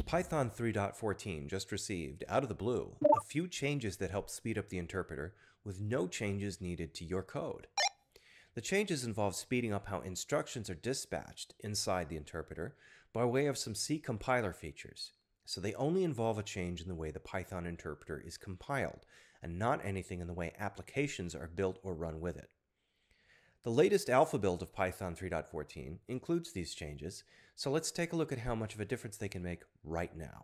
Python 3.14 just received, out of the blue, a few changes that help speed up the interpreter with no changes needed to your code. The changes involve speeding up how instructions are dispatched inside the interpreter by way of some C compiler features. So they only involve a change in the way the Python interpreter is compiled, and not anything in the way applications are built or run with it. The latest alpha build of Python 3.14 includes these changes, so let's take a look at how much of a difference they can make right now.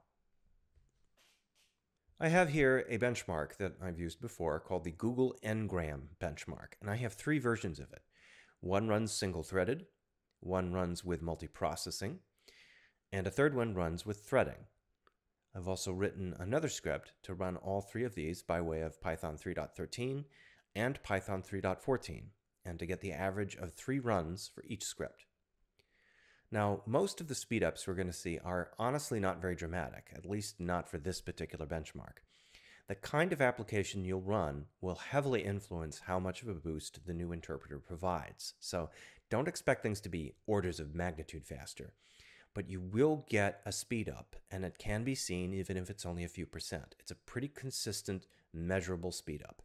I have here a benchmark that I've used before called the Google Ngram benchmark, and I have 3 versions of it. One runs single-threaded, one runs with multiprocessing, and a third one runs with threading. I've also written another script to run all 3 of these by way of Python 3.13 and Python 3.14, and to get the average of 3 runs for each script. Now, most of the speedups we're going to see are honestly not very dramatic, at least not for this particular benchmark. The kind of application you'll run will heavily influence how much of a boost the new interpreter provides. So don't expect things to be orders of magnitude faster, but you will get a speed up, and it can be seen even if it's only a few percent. It's a pretty consistent, measurable speed up.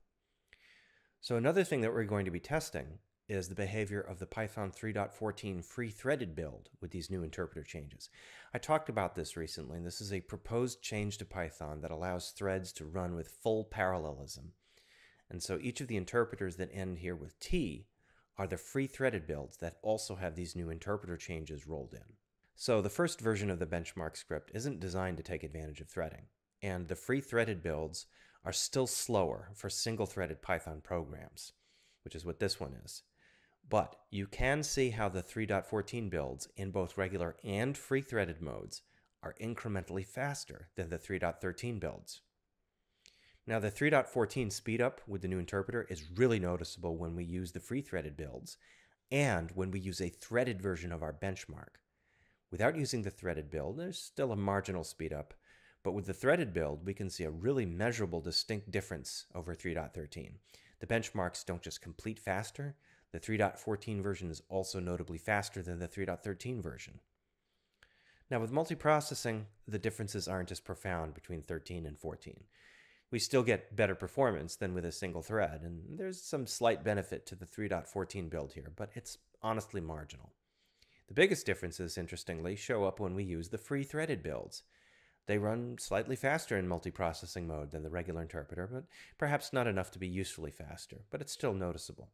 So another thing that we're going to be testing is the behavior of the Python 3.14 free-threaded build with these new interpreter changes. I talked about this recently, and this is a proposed change to Python that allows threads to run with full parallelism. And so each of the interpreters that end here with T are the free-threaded builds that also have these new interpreter changes rolled in. So the first version of the benchmark script isn't designed to take advantage of threading, and the free-threaded builds are still slower for single-threaded Python programs, which is what this one is. But you can see how the 3.14 builds in both regular and free-threaded modes are incrementally faster than the 3.13 builds. Now the 3.14 speedup with the new interpreter is really noticeable when we use the free-threaded builds and when we use a threaded version of our benchmark. Without using the threaded build, there's still a marginal speedup, but with the threaded build, we can see a really measurable, distinct difference over 3.13. The benchmarks don't just complete faster, the 3.14 version is also notably faster than the 3.13 version. Now with multiprocessing, the differences aren't as profound between 13 and 14. We still get better performance than with a single thread, and there's some slight benefit to the 3.14 build here, but it's honestly marginal. The biggest differences, interestingly, show up when we use the free-threaded builds. They run slightly faster in multiprocessing mode than the regular interpreter, but perhaps not enough to be usefully faster, but it's still noticeable.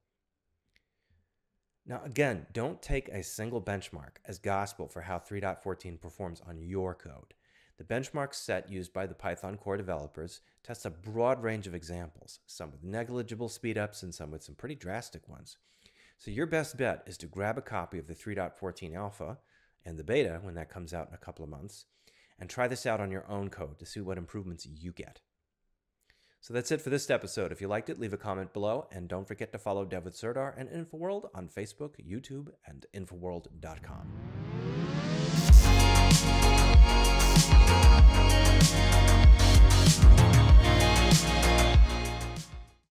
Now again, don't take a single benchmark as gospel for how 3.14 performs on your code. The benchmark set used by the Python core developers tests a broad range of examples, some with negligible speedups and some with some pretty drastic ones. So your best bet is to grab a copy of the 3.14 alpha and the beta when that comes out in a couple of months, and try this out on your own code to see what improvements you get. So that's it for this episode. If you liked it, leave a comment below, and don't forget to follow Dev with Serdar and InfoWorld on Facebook, YouTube, and Infoworld.com.